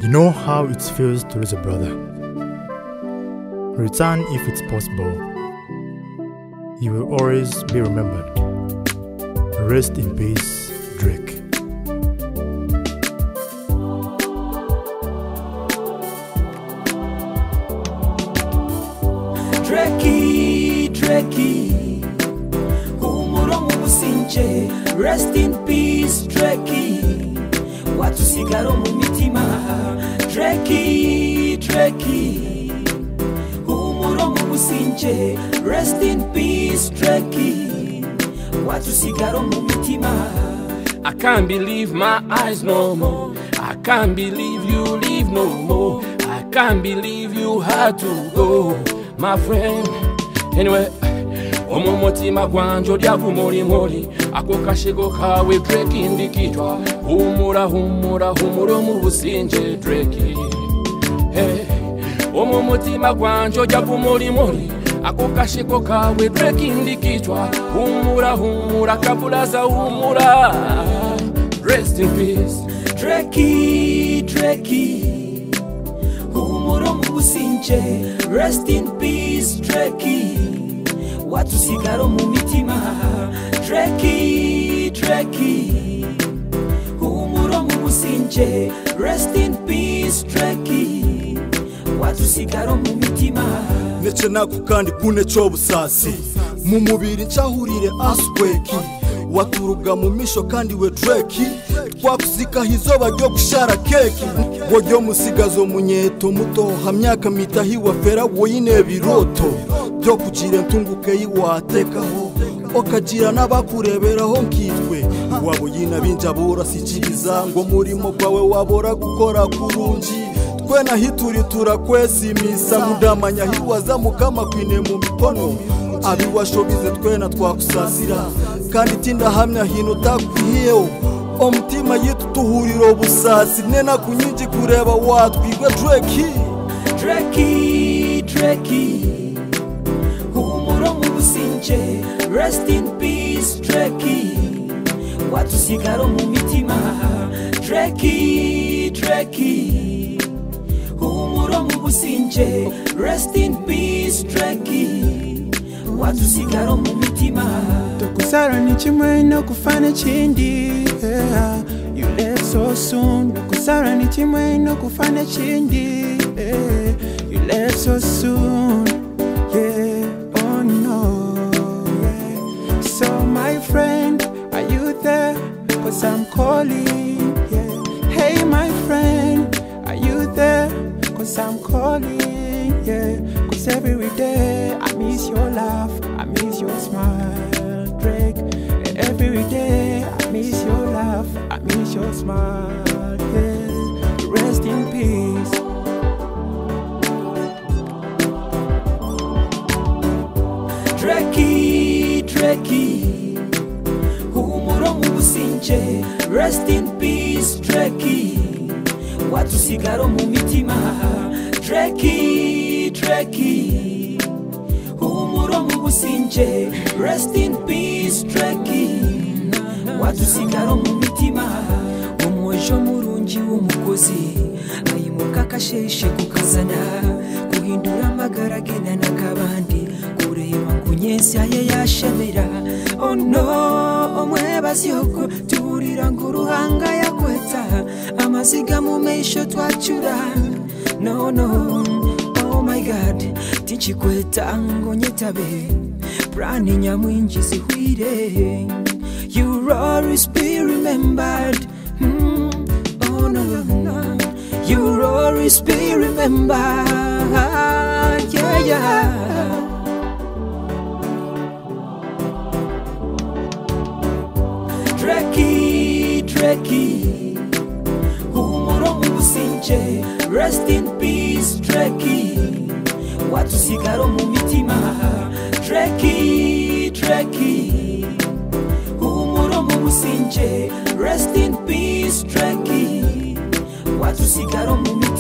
You know how it feels to lose a brother. Return if it's possible. You will always be remembered. Rest in peace, Drake. Drakey, humura mu businje. Rest in peace, Drakey. Watusigaro mu mitima. Drakey, humura mu businje. Rest in peace, Drakey. Watusigaro mu mitima. I can't believe my eyes no more. I can't believe you leave no more. I can't believe you had to go, my friend. Anyway, omutima gwanjo lya kumoli ako kashego kawe Drake ndikitwa humura mu businje Drake. Hey, omutima gwanjo lya kumoli ako kashego kawe Drake ndikitwa humura kabulaza humura. Rest in peace, Drakey, humura mu businje. Rest in peace, Drakey. Watusigaro mu mitima. Drakey, humura mu businje. Rest in peace, Drakey. Watusigaro mu mitima. Nece naku kandi kune cyobusasi mu mubiri ncyahurire asweki waturuga mu misho kandi we Drake twakuzika hizoba ryo gushara keki wojyo musigazo munyeto muto hamyaka mitahiwa fera woyine biroto byo kugire ntunguke yiwatekaho okagira n'abakureberaho nkitwe wabo yina binjabura sikiriza ngo murimo kwawe wabora gukora kurungi twena hituri turakwesimisa mudamanya hiwaza mukama kwine mu mikono abiwashobize twena twakusasira kandi tinda hamya hino takwiyeho omutima yitu tuhuriro busasi nena kunyinji kureba watwigwe Drakey, humura mu businje. Rest in peace, Drakey. Watusigaro mu mitima. Drakey, humura mu businje. Rest in peace, Drakey. Watusigaro mu mitima. Tokusara ni chimwe no kufana chindi. You left so soon. Tokusara ni chimwe no kufana chindi. You left so soon. Yeah, oh no. Yeah. So my friend, are you there? 'Cause I'm calling. Yeah. Hey my friend, are you there? 'Cause I'm calling. Yeah. 'Cause every day I miss your laugh, I miss your smile, Drake. And every day I miss your laugh, I miss your smile. Yeah. Rest in peace. Drakey, humura mu businje. Rest in peace, Drakey. Watusigaro mu mitima. Drakey, humura mu businje. Rest in peace, Drakey. Watusigaro mu mitima. Omwojo murungi w'umukozi ayimuka kasheshe kukazana kuhindura amagara gena nakabandi kureba nkunyensi aye yashemera. Oh no, omwebazi yoko turira nguruhanga yakweta amaziga mu meisho twachura. No, oh my God, tinchikweta ngonyetabe prani nyamwinji zihwire. You'll always be remembered. Oh no, you'll always be remembered. Yeah. Drakey, humura mu businje. Rest in peace, Drakey. Watusigaro mu mitima. Drakey, humura mu businje. Rest in peace, Drakey. Watusigaro mu mitima.